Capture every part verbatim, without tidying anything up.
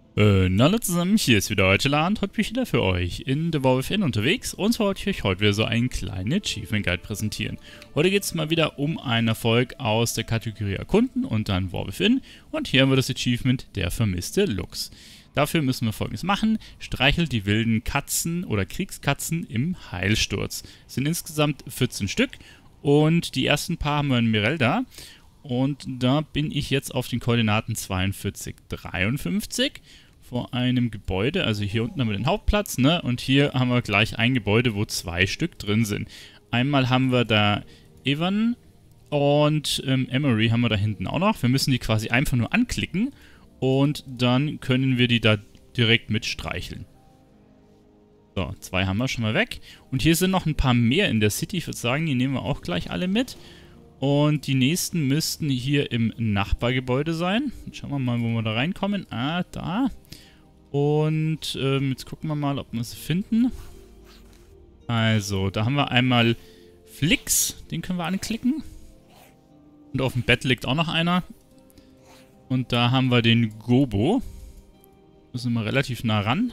Äh, na alle zusammen, hier ist wieder Heuteland. Heute bin ich wieder für euch in The War Within unterwegs und zwar wollte ich euch heute wieder so einen kleinen Achievement Guide präsentieren. Heute geht es mal wieder um einen Erfolg aus der Kategorie Erkunden und dann War Within und hier haben wir das Achievement Der vermisste Luchs. Dafür müssen wir Folgendes machen: Streichelt die wilden Katzen oder Kriegskatzen im Heilsturz. Es sind insgesamt vierzehn Stück und die ersten paar haben wir in Mirelda. Und da bin ich jetzt auf den Koordinaten zweiundvierzig, dreiundfünfzig vor einem Gebäude. Also hier unten haben wir den Hauptplatz, ne? Und hier haben wir gleich ein Gebäude, wo zwei Stück drin sind. Einmal haben wir da Evan und ähm, Emery haben wir da hinten auch noch. Wir müssen die quasi einfach nur anklicken und dann können wir die da direkt mit streicheln. So, zwei haben wir schon mal weg. Und hier sind noch ein paar mehr in der City. Ich würde sagen, die nehmen wir auch gleich alle mit. Und die nächsten müssten hier im Nachbargebäude sein. Schauen wir mal, wo wir da reinkommen. Ah, da. Und ähm, jetzt gucken wir mal, ob wir es finden. Also, da haben wir einmal Flix. Den können wir anklicken. Und auf dem Bett liegt auch noch einer. Und da haben wir den Gobo. Da sind wir relativ nah ran.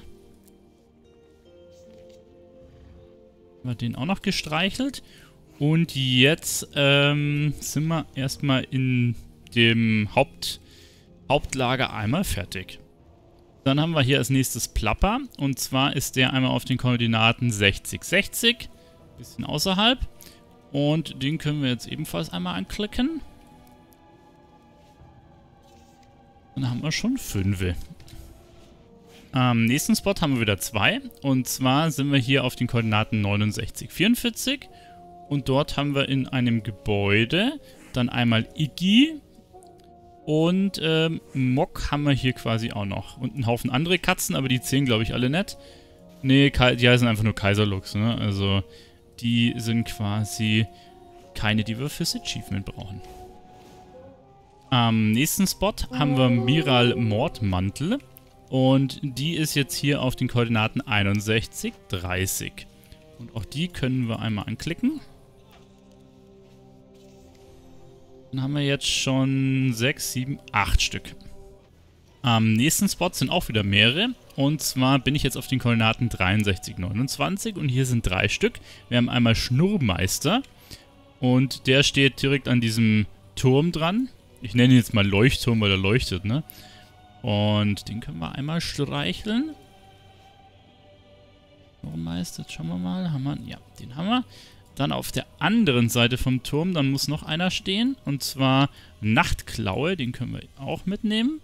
Haben wir den auch noch gestreichelt. Und jetzt ähm, sind wir erstmal in dem Haupt, Hauptlager einmal fertig. Dann haben wir hier als nächstes Plapper. Und zwar ist der einmal auf den Koordinaten sechzig, sechzig. Bisschen außerhalb. Und den können wir jetzt ebenfalls einmal anklicken. Dann haben wir schon fünf. Am nächsten Spot haben wir wieder zwei. Und zwar sind wir hier auf den Koordinaten neunundsechzig, vierundvierzig. Und dort haben wir in einem Gebäude dann einmal Iggy und ähm, Mock haben wir hier quasi auch noch. Und einen Haufen andere Katzen, aber die zählen, glaube ich, alle nicht. Nee, die heißen einfach nur Kaiserluchs, ne? Also die sind quasi keine, die wir fürs Achievement brauchen. Am nächsten Spot haben wir Miral Mordmantel. Und die ist jetzt hier auf den Koordinaten einundsechzig, dreißig. Und auch die können wir einmal anklicken. Dann haben wir jetzt schon sechs, sieben, acht Stück. Am nächsten Spot sind auch wieder mehrere. Und zwar bin ich jetzt auf den Koordinaten dreiundsechzig, neunundzwanzig und hier sind drei Stück. Wir haben einmal Schnurrmeister und der steht direkt an diesem Turm dran. Ich nenne ihn jetzt mal Leuchtturm, weil er leuchtet, ne? Und den können wir einmal streicheln. Schnurrmeister, jetzt schauen wir mal. Haben wir, ja, den haben wir. Dann auf der anderen Seite vom Turm, dann muss noch einer stehen. Und zwar Nachtklaue, den können wir auch mitnehmen.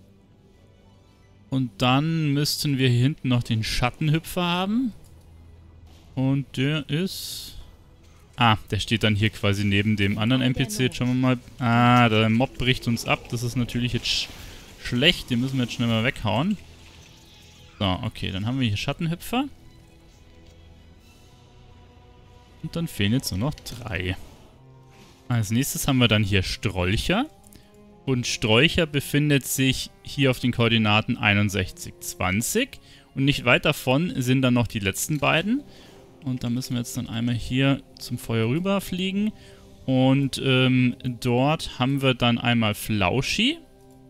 Und dann müssten wir hier hinten noch den Schattenhüpfer haben. Und der ist... Ah, der steht dann hier quasi neben dem anderen N P C. Jetzt schauen wir mal. Ah, der Mob bricht uns ab. Das ist natürlich jetzt sch schlecht. Den müssen wir jetzt schnell mal weghauen. So, okay, dann haben wir hier Schattenhüpfer. Und dann fehlen jetzt nur noch drei. Als nächstes haben wir dann hier Strolcher. Und Strolcher befindet sich hier auf den Koordinaten einundsechzig, zwanzig. Und nicht weit davon sind dann noch die letzten beiden. Und da müssen wir jetzt dann einmal hier zum Feuer rüber fliegen. Und ähm, dort haben wir dann einmal Flauschi.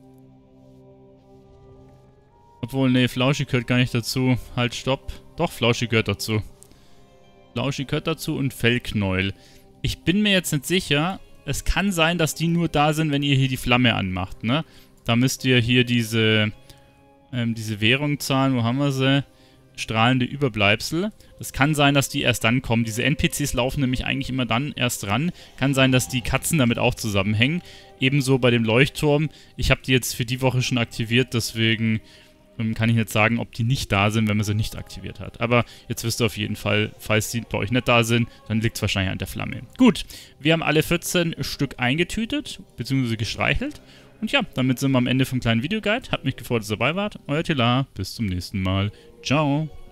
Obwohl, nee, Flauschi gehört gar nicht dazu. Halt, stopp. Doch, Flauschi gehört dazu. Flauschi gehört dazu und Fellknäuel. Ich bin mir jetzt nicht sicher. Es kann sein, dass die nur da sind, wenn ihr hier die Flamme anmacht, ne? Da müsst ihr hier diese, ähm, diese Währung zahlen. Wo haben wir sie? Strahlende Überbleibsel. Es kann sein, dass die erst dann kommen. Diese N P Cs laufen nämlich eigentlich immer dann erst ran. Kann sein, dass die Katzen damit auch zusammenhängen. Ebenso bei dem Leuchtturm. Ich habe die jetzt für die Woche schon aktiviert, deswegen ähm, kann ich nicht sagen, ob die nicht da sind, wenn man sie nicht aktiviert hat. Aber jetzt wisst ihr auf jeden Fall, falls die bei euch nicht da sind, dann liegt es wahrscheinlich an der Flamme. Gut, wir haben alle vierzehn Stück eingetütet, beziehungsweise gestreichelt. Und ja, damit sind wir am Ende vom kleinen Videoguide. Hat mich gefreut, dass ihr dabei wart. Euer Tila, bis zum nächsten Mal. Ciao.